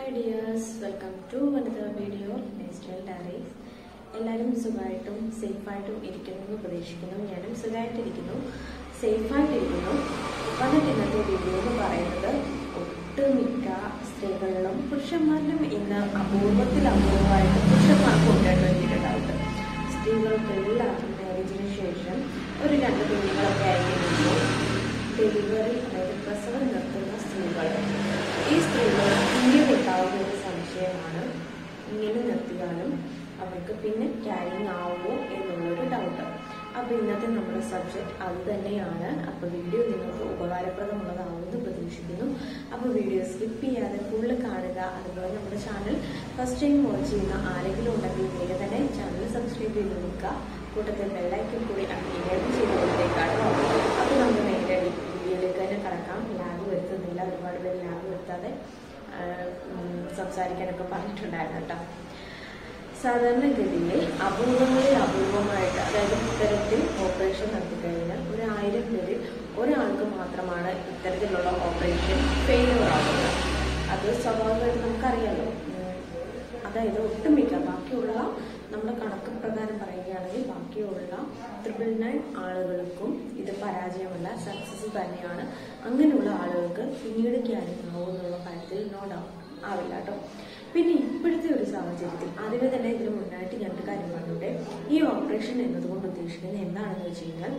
Hi dears, welcome to another video Lifestyle Diaries. എല്ലാവരും സുഖമായിട്ടും സേഫായിട്ടും ഇരിക്കുന്നു പ്രതീക്ഷിക്കുന്നു. ഞാനും സുഖമായിട്ടിരിക്കുന്നു, സേഫായിട്ടിരിക്കുന്നു. വന്നിട്ട് ഇന്നത്തെ വീഡിയോ എന്ന് പറയുന്നത് ഒട്ടുമിക്ക സ്ത്രീകളിലും പുരുഷന്മാരിലും ഇന്ന് അപൂർവമായിട്ട് പുരുഷന്മാർക്ക് ഉണ്ടായിട്ടുണ്ടാവുന്നത്. സ്ത്രീകൾക്ക് എല്ലാവർക്കും മാരേജിന് ശേഷം ഒരു 2 കുഞ്ഞുങ്ങളൊക്കെ ആയിരിക്കുമ്പോൾ ഡെലിവറി അതായത് പ്രസവം നിർത്തുന്ന സ്ത്രീകൾ, ഈ സ്ത്രീകൾ പിന്നീട് ഉണ്ടാവുന്ന ഒരു സംശയമാണ്, ഇങ്ങനെ നിർത്തിയാലും അവർക്ക് പിന്നെ ക്യാരിങ് ആവുമോ എന്നുള്ളൊരു ഡൗട്ട്. അപ്പോൾ ഇന്നത്തെ നമ്മുടെ സബ്ജക്റ്റ് അത് തന്നെയാണ്. അപ്പോൾ വീഡിയോ നിങ്ങൾക്ക് ഉപകാരപ്രദമുള്ളതാവുമെന്ന് പ്രതീക്ഷിക്കുന്നു. അപ്പോൾ വീഡിയോ സ്കിപ്പ് ചെയ്യാതെ ഫുള്ള് കാണുക. അതുപോലെ നമ്മുടെ ചാനൽ ഫസ്റ്റ് ടൈം വാച്ച് ചെയ്യുന്ന ആരെങ്കിലും ഉണ്ടെങ്കിൽ വേഗം തന്നെ ചാനൽ സബ്സ്ക്രൈബ് ചെയ്ത് നോക്കുക. കൂട്ടത്തിൽ ബെല്ലൈക്കൻ കൂടി എനേബിൾ ചെയ്തുകൊണ്ടേക്കാണ്. അപ്പോൾ നമ്മൾ നേരെ വീഡിയോയിലേക്ക് തന്നെ കടക്കാം. ലാഗ് വരുത്തുന്നില്ല, ഒരുപാട് പേര് ലാഗ് വരുത്താതെ സംസാരിക്കാനൊക്കെ പറഞ്ഞിട്ടുണ്ടായിരുന്നു കേട്ടോ. സാധാരണഗതിയിൽ അപൂർവമായിട്ട്, അതായത് ഇത്തരത്തിൽ ഓപ്പറേഷൻ നടത്തിക്കഴിഞ്ഞാൽ 1000 പേരിൽ ഒരാൾക്ക് മാത്രമാണ് ഇത്തരത്തിലുള്ള ഓപ്പറേഷൻ ഫെയിലിയർ ആവുന്നത്. അത് സ്വാഭാവികമായിട്ട് നമുക്കറിയാമല്ലോ. അതായത് ഒട്ടുമിക്ക ബാക്കിയുള്ള നമ്മുടെ കണക്ക് പ്രകാരം പറയുകയാണെങ്കിൽ ബാക്കിയുള്ള 999 ആളുകൾക്കും ഇത് പരാജയമല്ല, സക്സസ് തന്നെയാണ്. അങ്ങനെയുള്ള ആളുകൾക്ക് പിന്നീട് ക്യാരിങ് ആവുമെന്നുള്ള കാര്യത്തിൽ നോ ഡൗട്ട് ആവില്ല കേട്ടോ. പിന്നെ ഇപ്പോഴത്തെ ഒരു സാഹചര്യത്തിൽ ആദ്യമേ തന്നെ ഇതിന് മുന്നായിട്ട് 2 കാര്യം പറഞ്ഞിട്ട്, ഈ ഓപ്പറേഷൻ എന്നതുകൊണ്ട് ഉദ്ദേശിക്കുന്നത് എന്താണെന്ന് വെച്ച് കഴിഞ്ഞാൽ,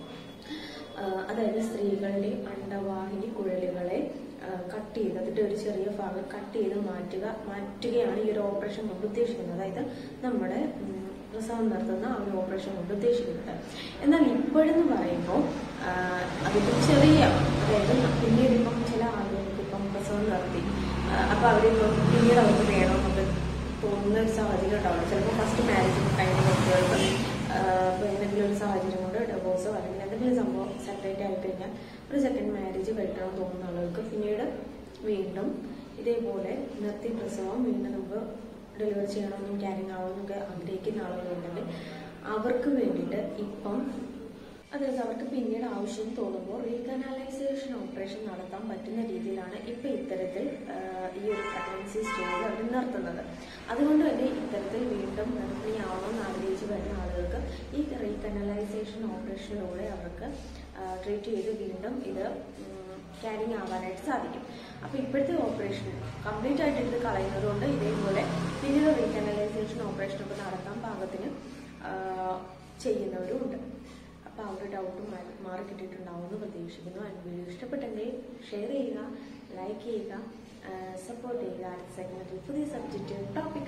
അതായത് സ്ത്രീകളുടെ അണ്ടവാഹിനി കുഴലുകളെ കട്ട് ചെയ്ത് അതിന്റെ ഒരു ചെറിയ ഭാഗം കട്ട് ചെയ്ത് മാറ്റുകയാണ് ഈ ഒരു ഓപ്പറേഷൻ കൊണ്ട് ഉദ്ദേശിക്കുന്നത്. അതായത് നമ്മുടെ പ്രസവം നിർത്തുന്ന ആ ഒരു ഓപ്പറേഷൻ കൊണ്ട് ഉദ്ദേശിക്കുന്നത്. എന്നാൽ ഇപ്പോഴെന്ന് പറയുമ്പോൾ അതിന്റെ ചെറിയ, അതായത് പിന്നീട് ഇപ്പം ചില ആളുകൾക്ക് ഇപ്പം പ്രസവം നിർത്തി, അപ്പൊ അവരിപ്പം പിന്നീട് അവർക്ക് വേണമെന്നൊക്കെ തോന്നുന്ന ഒരു സാഹചര്യം ഉണ്ടാവില്ല. ചിലപ്പോൾ ഫസ്റ്റ് മാരേജ് കഴിഞ്ഞ കുട്ടികൾക്ക് എന്തെങ്കിലും ഒരു സാഹചര്യം കൊണ്ട് ഡിവോഴ്സോ അല്ലെങ്കിൽ എന്തെങ്കിലും സംഭവം സെപ്പറേറ്റ് ആയി കഴിഞ്ഞാൽ ഒരു സെക്കൻഡ് മാരേജ് കഴിക്കണം തോന്നുന്ന ആളുകൾക്ക് പിന്നീട് വീണ്ടും ഇതേപോലെ നിർത്തി പ്രസവം വീണ്ടും നമുക്ക് ഡെലിവറി ചെയ്യണമെന്നും ക്യാരിങ് ആവണമെന്നൊക്കെ ആഗ്രഹിക്കുന്ന ആളുകളുണ്ടെങ്കിൽ അവർക്ക് വേണ്ടിയിട്ട് ഇപ്പം, അതായത് അവർക്ക് പിന്നീട് ആവശ്യം തോന്നുമ്പോൾ റീകനാലൈസേഷൻ ഓപ്പറേഷൻ നടത്താൻ പറ്റുന്ന രീതിയിലാണ് ഇപ്പം ഇത്തരത്തിൽ ഈ ഒരു പ്രഗ്നൻസി സ്റ്റേജിൽ അവർ നിർത്തുന്നത്. അതുകൊണ്ട് തന്നെ ഇത്തരത്തിൽ വീണ്ടും ഗർഭിണിയാവണമെന്ന് ആഗ്രഹിച്ച് വരുന്ന ആളുകൾക്ക് ഈ റീകനാലൈസേഷൻ ഓപ്പറേഷനിലൂടെ അവർക്ക് ട്രീറ്റ് ചെയ്ത് വീണ്ടും ഇത് ക്യാരിങ് ആവാനായിട്ട് സാധിക്കും. അപ്പോൾ ഇപ്പോഴത്തെ ഓപ്പറേഷൻ കംപ്ലീറ്റ് ആയിട്ട് എടുത്ത് കളയുന്നത് കൊണ്ട് ഇതേപോലെ പിന്നീട് റീകനാലൈസേഷൻ ഓപ്പറേഷനൊക്കെ നടത്താൻ പാകത്തിന് ചെയ്യുന്നവരും ഉണ്ട്. അപ്പോൾ ആ ഒരു ഡൗട്ടും മാറി കിട്ടിയിട്ടുണ്ടാവുമെന്ന് പ്രതീക്ഷിക്കുന്നു. ആൻഡ് വീഡിയോ ഇഷ്ടപ്പെട്ടെങ്കിൽ ഷെയർ ചെയ്യുക, ലൈക്ക് ചെയ്യുക, സപ്പോർട്ട് ചെയ്യുക. അടുത്ത സെഗ്മെന്റിൽ പുതിയ സബ്ജക്റ്റ് ടോപ്പിക്